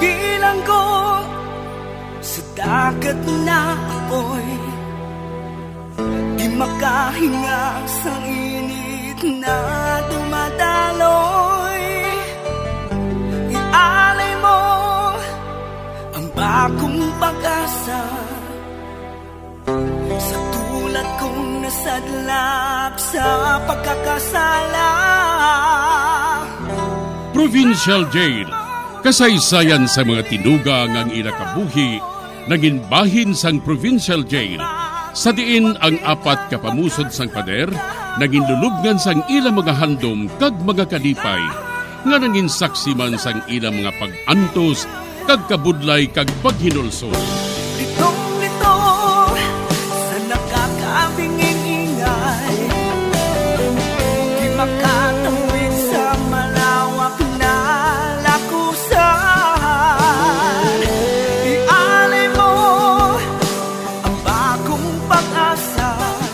Bilanggo sa dagat na apoy, di makahinga sa init na dumadaloy. Ialay mo ang bagong pag-asa sa tulad kong nasadlap sa pagkakasala. Provincial Jail, kasaysayan sa mga tinugang ang inakabuhi, naging bahin sang Provincial Jail. Sa diin ang apat kapamusod sang pader, naging lulubngan sang ilang mga handom kag mga kalipay, nga naging saksi man sang ilang mga pag-antos, kag kabudlay kag paghinulsol. Litong-lito sa nakakabinging ingay, di makatawid sa malawak na lakusan. Ialay mo ang bagong pag-asa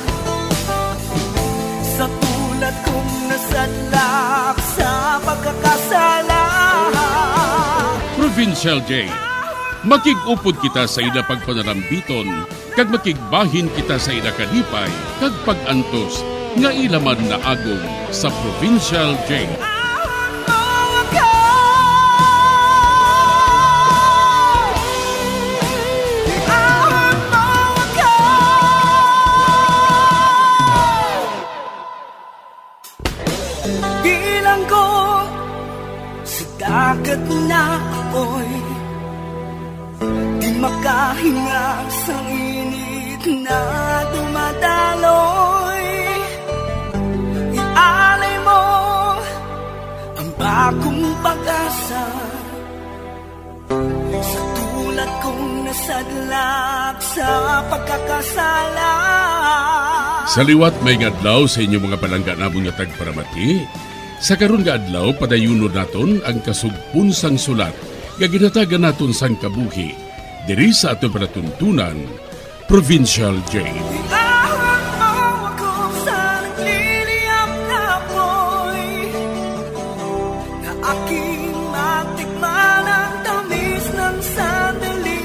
sa tulad kong nasadlak sa pagkakasala. Provincial Jail, makigupod kita sa ila pagpanarambiton, kag makigbahin kita sa ila kalipay, kag pag-antos, nga ilaman na agong sa Provincial Jail. Bilanggo sa dagat na apoy, di makahinga sa init na dumadaloy. Ialay mo ang bagong pag-asa sa tulad kong nasadlak sa pagkakasala. Sa liwat may ngadlaw sa inyong mga palangga namon nga tagparamati. Sa karon nga adlaw padayunon naton ang kasugpon sang sulat nga ginatagan naton sang kabuhi diri sa atong panatuntunan, Provincial Jail. Iahon mo ako sa nagliliyap na apoy, na aking matikman ang tamis ng sandali.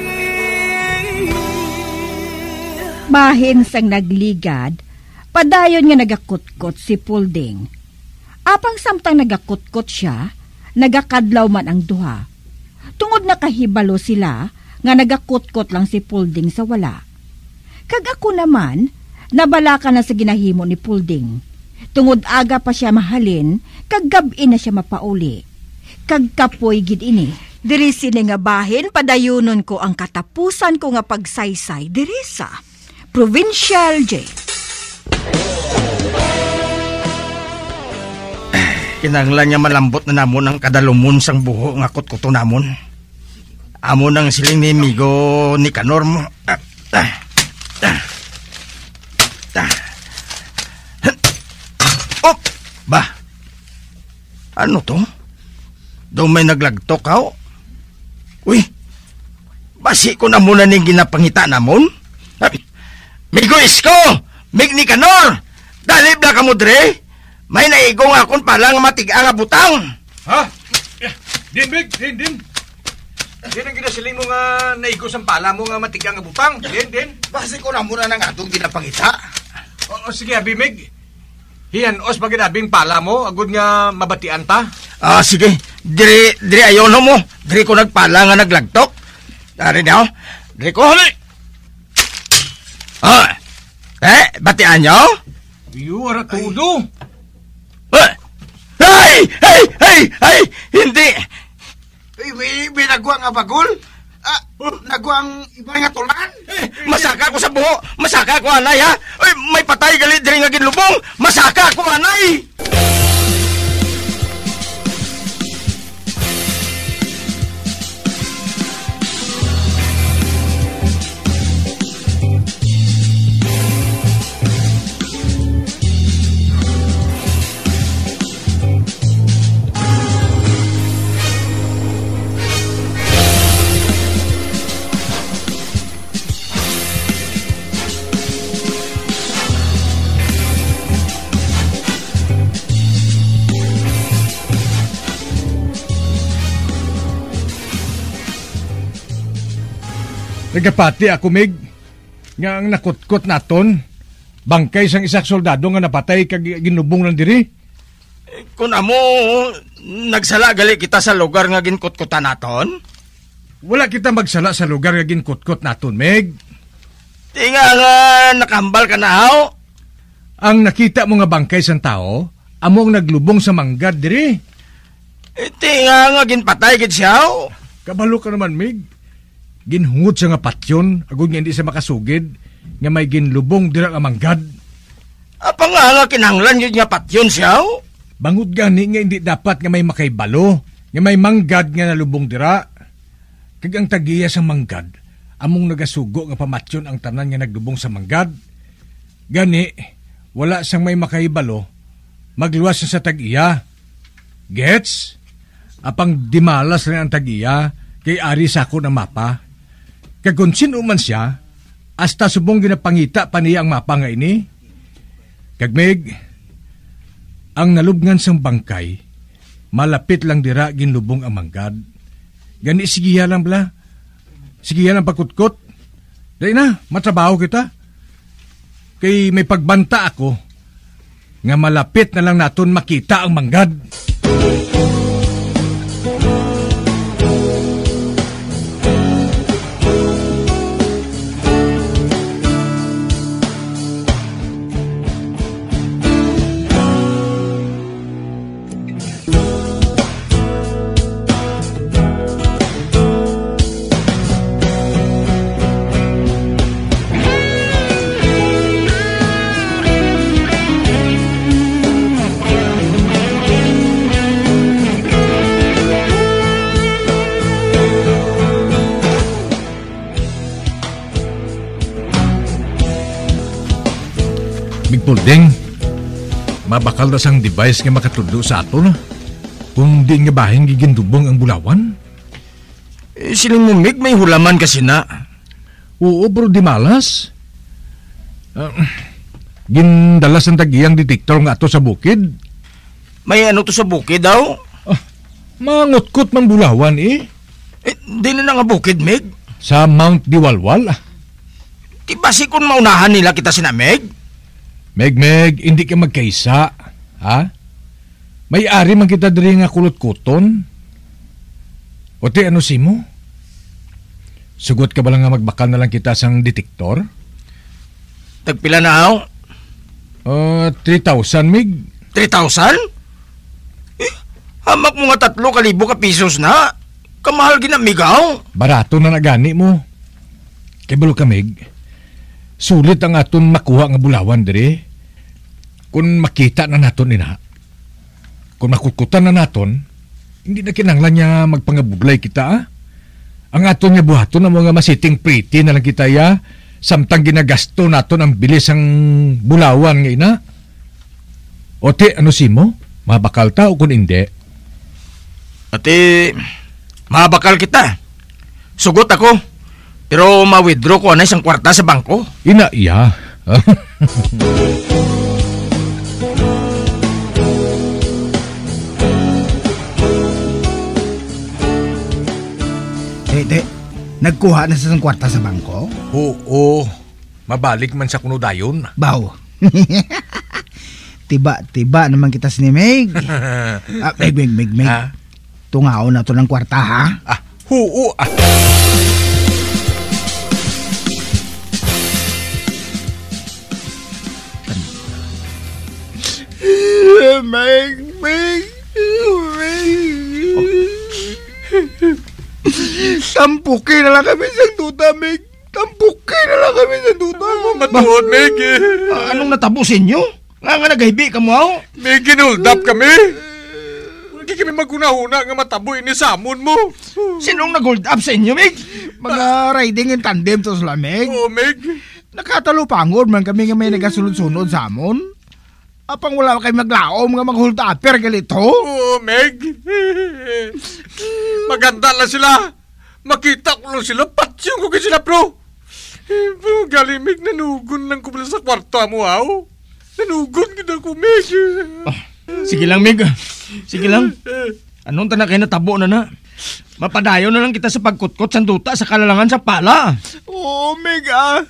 Bahin sang nagligad, padayon nga nagakutkot si Pulding. Apang samtang nagakutkot siya, nagakadlaw man ang duha. Tungod nakahibalo sila, nga nagakutkot lang si Pulding sa wala. Kag ako naman, nabalaka na sa ginahimo ni Pulding. Tungod aga pa siya mahalin, kag gabi na siya mapauli. Kag kapoy gid ini. Diri sini nga bahin, padayunon ko ang katapusan ko nga pagsaysay diri sa Provincial Jail. Kinahanglan niya malambot na namon ang kadalumon sang buho nga kutkuto namon. Amo nang siling ni Migo ni Kanor mo. Oh, ba? Ano to? Daw may naglagtok ka? Uy, basi ko na muna ning ginapangita namon. Migo Isko! Mig ni Kanor! Dalib na ka mo dre? May naigong akong palang matiga nga butang. Ha? Din, Big, din. Din ang ginasiling mo nga naigos ang pala mo nga matiga nga butang. Din. Basi ko na muna ng atong ginapangita. O sige, Abimig. Hiyan, os baginabing pala mo, agud nga mabatian ta. Sige. Diri ayon mo. Diri ko nagpala nga naglagtok. Dari niyo. Diri ko hali. Batian niyo? Iyo, aratudo. Hey! Hindi! May nagwa nga bagol? Nagwang iba nga tulan? Masaka ko sa buho! Masaka ko, anay, ha? May patay galit diri nga ginlubong! Masaka ko, anay! Nagapati ako, Mig. Nga ang nakutkot naton, bangkay sang isak soldado nga napatay kag ginubong lang diri. Kung amo, nagsala gali kita sa lugar nga ginkutkutan naton? Wala kita magsala sa lugar nga ginkutkot naton, Meg. Tinga nga nakambal ka na, haw? Ang nakita mo nga bangkay sang tao, among naglubong sa manggad diri. Tinga nga ginpatay gid siya, haw? Kabalo ka naman, Meg. Ginhungod siya nga patyon, agud nga hindi siya makasugid, nga may ginlubong dira nga manggad. Apa nga kinahanglan yun nga patyon siya, haw? Bangod gani nga hindi dapat nga may makaibalo, nga may manggad nga nalubong dira. Kag ang tagiya sa manggad, among nagasugo nga pamatyon ang tanan nga naglubong sa manggad. Gani, wala sang may makaibalo, magluwas sa tagiya. Gets? Apang dimalas rin ang tagiya, kay ari sa ako ng mapa. Kag kung sino man siya, hasta subong ginapangita pa niya ang mapa nga ini. Kag Meg, ang nalubngan sang bangkay, malapit lang dira ginlubong ang manggad. Gani sigiya lang bala. Sigiya lang pagkutkot. Dahil na, matrabaho kita. Kay may pagbanta ako nga malapit na lang naton makita ang manggad. Pulding, mabakal na sang device nga makatudo sa ato na. Kung di nga bahin gigindubong ang bulawan. Siling mo, Mig, may hulaman kasi na. Oo, bro, di malas. Gindalas ang tagiyang detektor nga ato sa bukid. May ano to sa bukid daw? Mangutkot man bulawan Di na nga bukid, Mig. Sa Mount Diwalwal. Di ba si kung maunahan nila kita sina Meg? Meg, hindi ka magkaisa, ha? May-ari man kita diri nga kulot-kuton. O ti, ano si mo? Sugot ka ba lang nga magbakal na lang kita sang detektor? Tagpila na, haw? 3,000, Meg. 3,000? Hamak mo nga 3,000 ka pesos na. Kamahal ginamigaw. Barato na nagani mo. Kay balo ka, Meg. Sulit ang aton makuha nga bulawan diri. Kung makita na naton ina, kung makukutan na naton, hindi na kinanglan niya magpangabuglay kita. Ang aton nga buhaton ang mga masiting pretty na lang kita ya, samtang ginagasto naton ang bilis ang bulawan nga ina. O ti, ano si mo? Mabakal ta o kung hindi? Ati, mabakal kita. Sugot ako. Pero ma-withdraw ko na isang kwarta sa bangko. Ina, iya. Nagkuha na sa isang kwarta sa bangko? Oo. Mabalik man sa kunudayon. Baw. Tiba naman kita si Meg. Meg. Tungao na to ng kwarta, ha? Oo. Meg. Tampukin na lang kami sa duta, Meg. Tampukin na lang kami sa duta. Matuod, Meg. Anong natapusin nyo? Nga naghibi ka mo, haw? Meg, ginhold up kami. Hindi kami maguna-una nga mataboy ni Samon mo. Sinong nag-hold up sa inyo, Meg? Mga riding in tandem to sila, Meg. Oo, Meg. Nakatalupangod man kami nga may nagasunod-sunod sa amon. Apang wala kayo maglaom nga mag-hold upper galito. Oo, Meg. Maganda lang sila. Makita ko lang sila. Patsyung ko sila, bro. Galing, Meg. Nanugon lang ko pala sa kwarta mo, haw. Nanugon kita ko, Meg. Sige lang, Meg. Sige lang. Anong tanak kayo natabo na na? Mapadayon na lang kita sa pagkutkot sa duta sa kalalangan sa pala. Oh, Mega.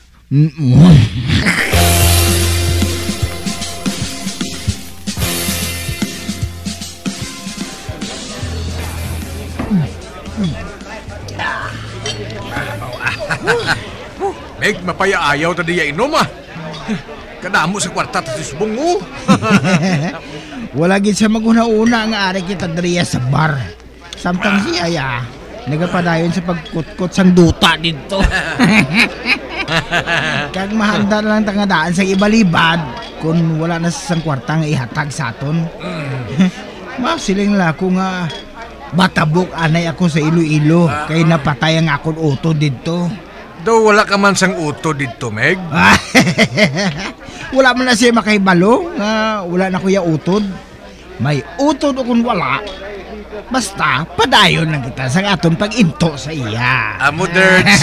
Meg, mapayaayaw ta diya inom ah. Kadamo sa kwarta ta susbong mo. Wala gid sa maguna-una nga ari kita diriya sa bar. Samtang siya ya, nagapadayon sa pagkutkot sang duta dito. Kag mahanda na lang tangadaan sa ibalibad kung wala na sang kwarta nga ihatag sa aton. Masiling lako nga batabok anay ako sa Iloilo kay napatay ang akon uto dito. Daw wala ka man sang uto dito, Meg. Wala man na siya makaibalo nga wala na kuya utod. May utod o kung wala. Basta padayon lang kita sa aton pag-into sa iya. Amo dirts.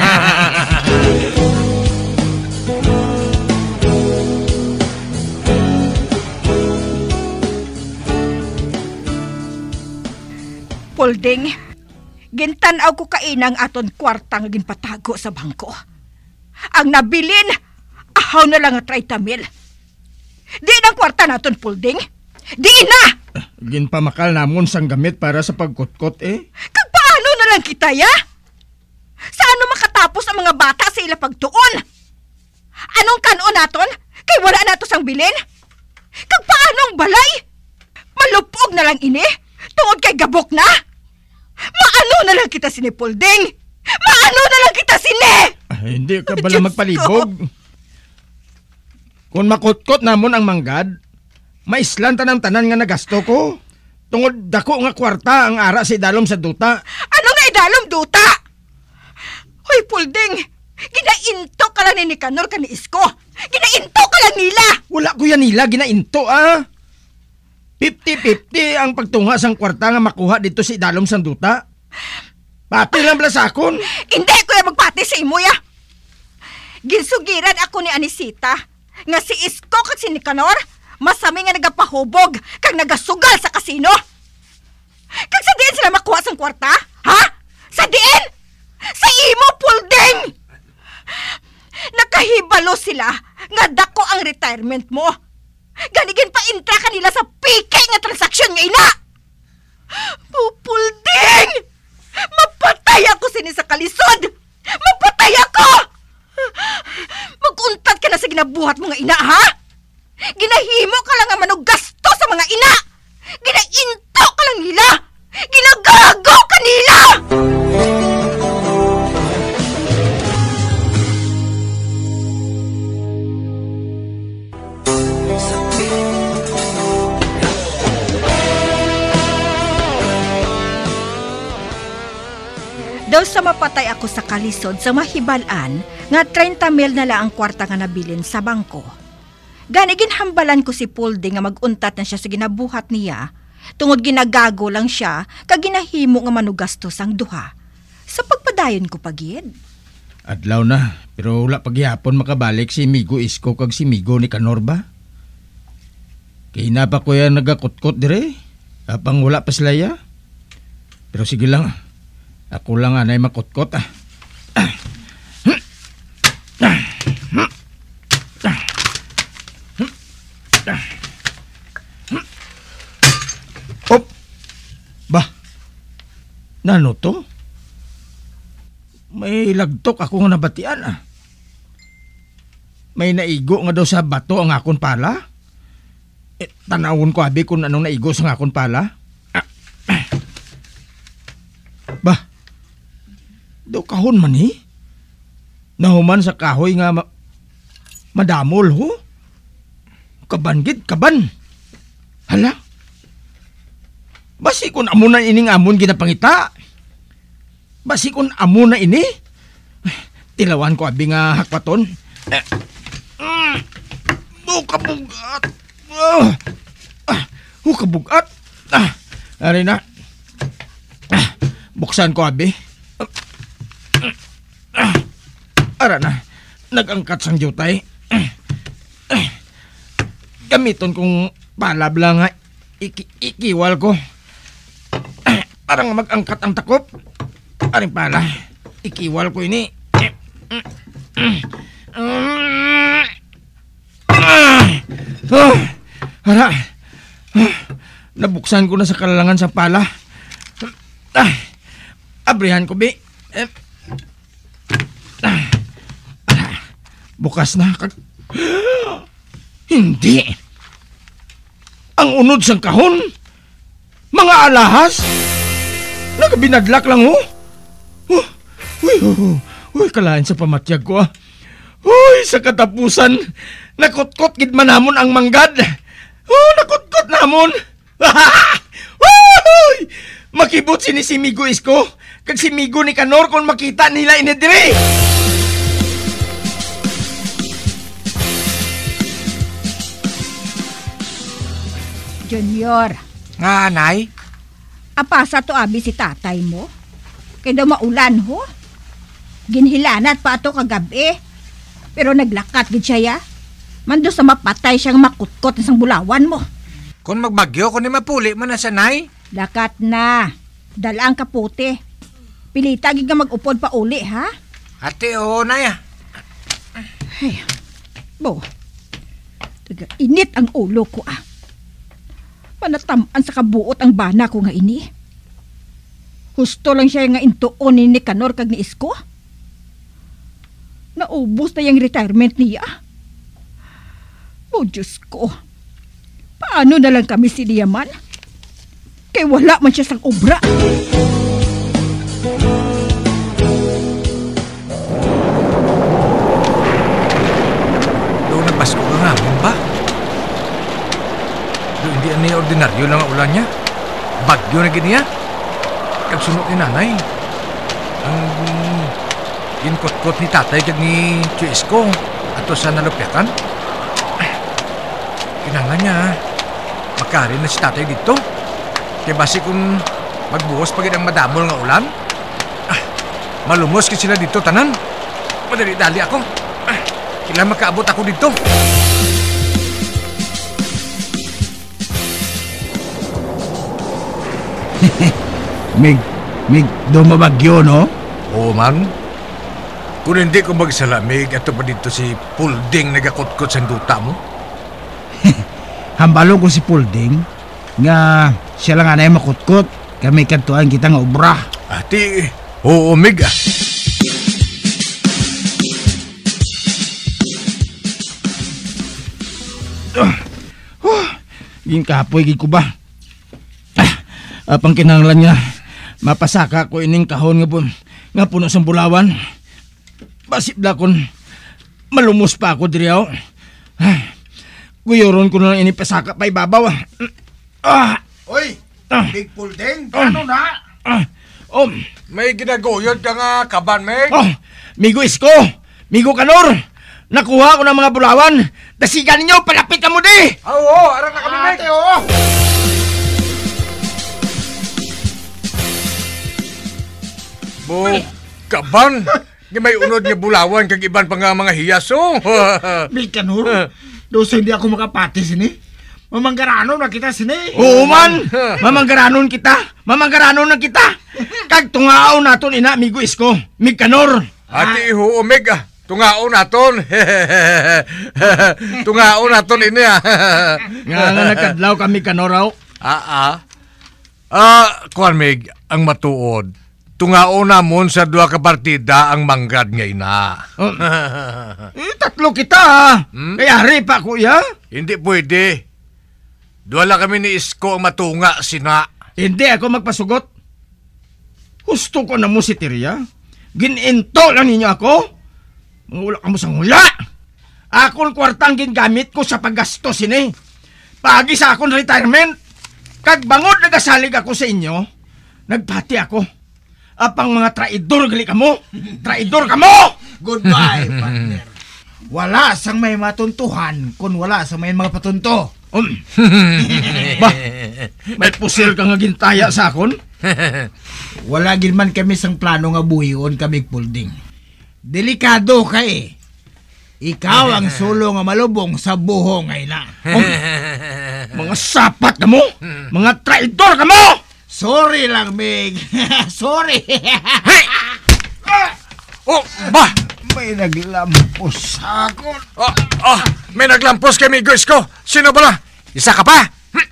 Pulding, gintanaw ko kainang aton kwartang ginpatago sa bangko. Ang nabilin, ahaw na lang at 30,000. Di nang kwarta naton, Pulding. Di na! Ginpamakal namon sang gamit para sa pagkutkot eh. Kag paano na lang kita, ya? Saan makatapos ang mga bata sa ila pagtuon? Anong kanon naton? Kay wala nato sang bilin? Kag paano ang balay? Malupog na lang ini? Tungod kay gabok na? Maano na lang kita sini, Pulding? Maano na lang kita sini? Hindi ka bala magpalibog. Kung makutkot namon ang manggad, maislan tanang tanan nga nagasto ko. Tungod dako nga kwarta ang ara sa idalom sa duta. Ano nga idalom duta? Hoy, Pulding, ginainto ka lang ni Nicanor ka ni Isko. Ginainto ka lang nila. Wala ko yan nila, ginainto 50-50 ang pagtunga sang kwarta nga makuha dito sa idalom sang duta. Pati lang bala sa akon. Hindi ko yung magpati sa imo, ya. Ginsugiran ako ni Anisita nga si Isko kag si Nicanor masami nga nagapahubog kag nagasugal sa kasino. Kag sa diin sila makuha sang kwarta? Ha? Sa diin? Sa imo, Pulding! Nakahibalo sila nga dako ang retirement mo. Ganigin pa intra kanila sa pike nga transaksyon nga ina. Pulding! Mapatay ako sini sa kalisod! Mapatay ako! Mag-untat ka na sa ginabuhat mo nga ina, ha? Ginahimo ka lang nga manugasto sa mga ina! Ginainto ka lang nila! Ginagago ka nila! Daw sa mapatay ako sa kalisod sa mahibalan nga 30,000 na lang ang kwarta nga nabilin sa bangko. Ganigin hambalan ko si Pulding nga maguntat na siya sa ginabuhat niya, tungod ginagago lang siya kag ginahimo nga manugastos ang duha. Sa pagpadayon ko pagid. Adlaw na, pero wala pagyapon makabalik si Migo Isko kag si Migo Nicanor ba? Kaya pa ko yan nagakutkot dire, apang wala pa sila ya. Pero sige lang, ako lang anay makutkot Op! Bah! Nano to? May lagtok ako nga nabatian May naigo nga daw sa bato ang akon pala. Tanawon ko abi kung anong naigo sa akon pala. Bah! Daw kahon man Nahuman sa kahoy nga madamol ho. Kabangid, kaban. Hala? Basi kung amo na ining amon ginapangita. Basi kung amo na ini. Tilawan ko abi nga hakwaton. Kabugat. Kabugat. Ari na. Buksan ko abi. Ara na. Nag-angkat sang jutay. Gamiton kong palab lang nga ikiwal ko. Arang mag-angkat ang takop. Aring pala, ikiwal ko ini. Hala, nabuksan ko na sa kalalangan sa pala. Abrihan ko, Bi. Bukas na. Hindi. Ang unod sang kahon, mga alahas, nagabinadlak lang, ho. Uy, kalahin sa pamatyag ko, ah. Uy, sa katapusan, nakutkot gid man namon ang manggad. Nakutkot namon. Uy, makibot si Migo Isko, kag si Migo ni Kanor kung makita nila inedre. Junior, Nga, Nay? apasa to abi si tatay mo? Kaya daw maulan, ho? Ginhilanat pa ato kagabi. Pero naglakat gid siya, ya. Mando sa mapatay siyang makutkot ng bulawan mo. Kung magbagyo, kung di mapuli man na sa Nay? Lakat na. Dala ang kaputi. Pilita gid nga mag-upod pa uli, ha? Ate, oo, Nay. Ay, bo. Taga init ang ulo ko, ah. Panatamaan sa kabuot ang bana ko nga ini. Husto lang siya nga intuon ni Kanor kag ni Isko. Naubos na yung retirement niya. Oh, Diyos ko. Paano na lang kami si Diaman? Kaya wala man siya sang obra. Doon na Pasko ka nga, ba? Doon hindi ani ordinaryo lang ang ulan niya. Bagyo na giniya. Kagsunod ni nanay. Ang ginkot-kot ni tatay kag ni Chuisko ato sa nalupyakan. Kinahanglan niya makarin na si tatay dito. Kaya basi kung magbuhos pagid ang madamol nga ulan. Malumos kasi sila dito tanan. Madali-dali ako. Kailangan makaabot ako dito. Mig, dumabagyo, no? Oo man. Kung hindi ko magsalamig, ato pa dito si Pulding nagakutkot sa duta mo. Hambalo ko si Pulding, nga siya lang anay makutkot, kami kantuan kita nga obra. Ati, oo, Mig. Ginkapoy, gid ko ba? Apang kinahanglan niya, mapasaka ko ining kahon nga puno sa bulawan. Basip la kon malumos pa ako diri aw. Guyoron ko na lang inipasaka pa ibabaw. Oy, Big Pulding, ano na? May ginaguyod ka nga, kaban, Meg. Migo Isko, Migo Kanor, nakuha ko ng mga bulawan. Dasigan ninyo, palapit ka mo di! Oo, aram na kami, Meg. oo. Bo, kaban, may unod nga bulawan kag iban pa nga mga hiyaso. Big Kanor, doon hindi ako makapati sini. Mamanggaranon na kita sini. Oo man, mamanggaranon na kita. Kag tungaaw naton ina, Migo Isko, Mig Kanor. Ati ho, Meg, tungao naton. Tungao naton ini. Nga nakadlaw kami Kanoraw. Kuan, Meg, ang matuod. Tungao namon sa dua ka partida ang manggad nga ina. Tatlo kita, Kaya hari pa, kuya. Hindi pwede. Dua lang kami ni Isko ang matunga, sina. Hindi ako magpasugot. Gusto ko na mo si Tiria. Gininto lang ninyo ako. Mangula ka mo sa ngula. Akong kwartang gingamit ko sa paggastos ini. Pagi sa akong retirement. Kag bangod nagasalig ako sa inyo, nagpati ako. Apang mga traidor gali ka mo. Traidor ka mo! Goodbye, partner. Wala sang may matuntuhan kung wala sang may mga patunto. Ba, may pusil ka nga gintaya sa akon? Wala gin man kami sang plano nga buhion kami Pulding. Delikado ka eh. Ikaw ang sulo nga malubong sa buho ngay na. Mga sapat ka mo! Mga traidor ka mo! Sorry lang, Mig. Sorry. Hey! Oh, ba? May naglampos ako. May naglampos kay Migo Isko. Sino ba na? Isa ka pa?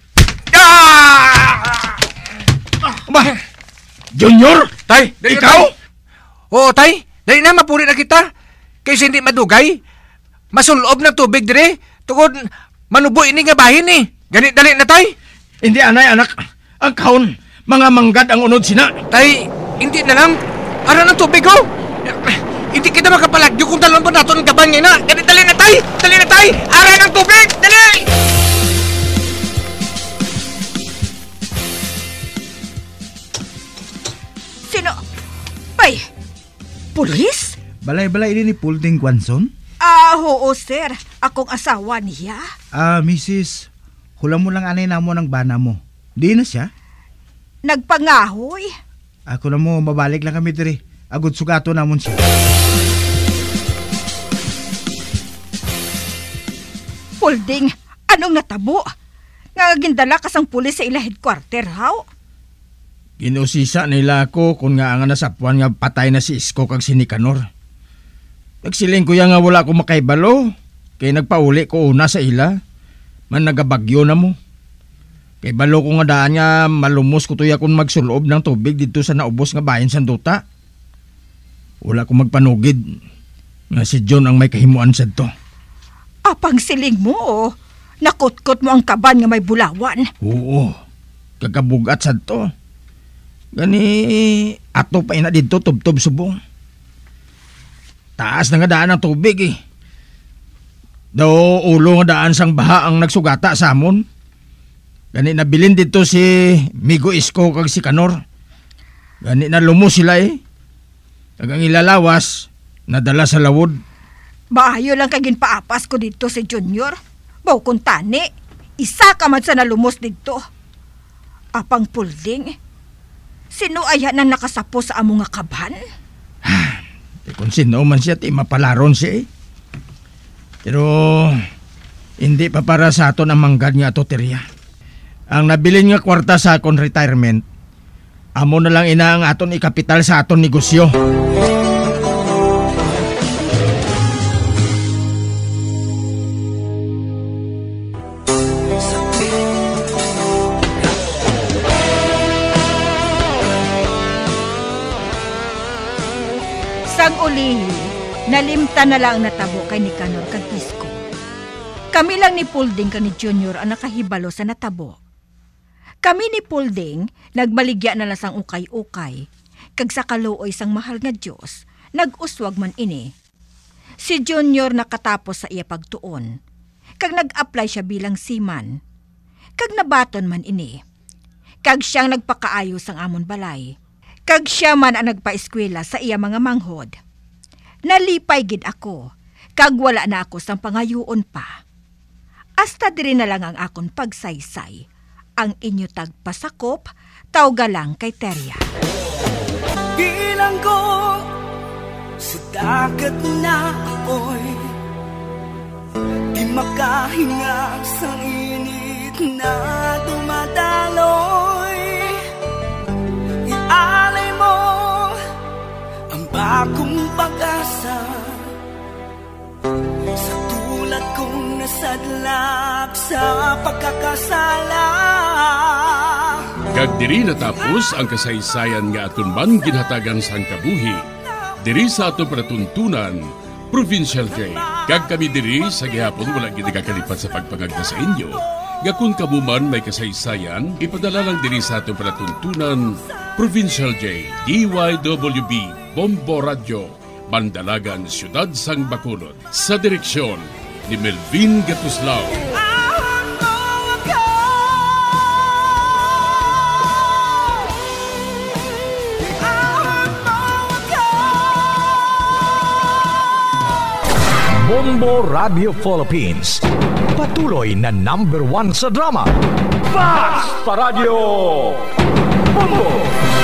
Ba? Junior? Tay, Ikaw? Oo, tay. Dali na, mapuri na kita. Kaysa hindi madugay. Masulob ng tubig dire. Tugod, manubo ini nga bahin eh. Ganit dali na, tay. Hindi, anay, anak. Ang kahon, mga manggad ang unod sina. Tay, hindi na lang. Ara ng tubig, oh. Hindi kita makapalagyo kung talon pa nato ng gaban ngayon na. Ganit dali na, tay. Dali na, tay. Ara ng tubig. Dali! Sino? Bay, pulis? Balay-balay ini ni Pulding Kwanson? Oo, sir. Akong asawa niya. Mrs. Hula mo lang anay namo ng bana mo. Di na siya? Nagpangahoy. Ako na mo, mabalik lang kami diri. Agud sugato namon siya. Pulding, anong natabo? Nga gindala kasang pulis sa ila headquarter, how? Ginusisa nila ako kung nga nga nasapuan nga patay na si Isko kag si Nicanor. Nagsiling ko nga wala ko makaibalo. Kaya nagpauli ko una sa ila. Man nagabagyo na mo. Kay balo ko nga daan nga malumos ko tuya kung magsulob ng tubig dito sa naubos nga bahin sa duta. Wala ko magpanugid. Nga si John ang may kahimuan sa to. Apang siling mo, oh. Nakutkot mo ang kaban nga may bulawan. Oo. Kagabugat sa to. Gani ato pa ina dito tubtob subong. Taas na nga daan ng tubig eh. Daw ulo nga daan sang baha ang nagsugata sa amon. Gani nabilin dito si Migo Isko kag si Canor. Gani na lumos sila eh. Kag ang ilalawas nadala sa lawod. Maayo lang kagin paapas ko dito si Junior. Baw kung tani, isa ka man sa nalumos dito. Apang Pulding, sino aya na nakasapo sa amo nga kaban? Kung sino man siya, ti mapalaron siya eh. Pero hindi pa para sa aton ang manggad nga ato, Teriya. Ang nabilin nga kwarta sa akong retirement, amo na lang ina ang aton ikapital sa aton negosyo. Sang ulihi, nalimta na lang natabo kay Nicanor kag Isko. Kami lang ni Pulding kag ni Junior ang nakahibalo sa natabo. Kami ni Pulding, nagbaligya na lang sang ukay-ukay, kag sa kaluoy sang mahal nga Diyos, nag-uswag man ini. Si Junior nakatapos sa iya pagtuon, kag nag-apply siya bilang seaman, kag nabaton man ini. Kag siyang nagpakaayo sang amon balay. Kag siya man ang nagpa-eskwela sa iya mga manghod. Nalipay gid ako, kag wala na ako sang pangayuon pa. Hasta diri na lang ang akon pagsaysay. Ang inyo tagpasakop, tawga lang kay Teriya. Bilang ko sa dagat na apoy, di makahinga sa init na dumadaloy. Ialay mo ang bagong pag-asa sa tulad kong nasadlak sa pagkakasala. Kag diri natapos ang kasaysayan nga aton man ginhatagan sang kabuhi. Diri sa aton panatuntunan, Provincial Jail. Kag kami diri sa gihapon wala gid nagakalipat sa pagpangagda sa inyo. Gakun kabuman may kasaysayan, ipadala lang diri sa aton panatuntunan, Provincial Jail, DYWB, Bombo Radio, Bandalagan, Siyudad Sang Bacolod. Sa direksyon ni Melvin Gatuslao. Bombo Radio Philippines. Patuloy na #1 sa drama. Basta Radio Bombo!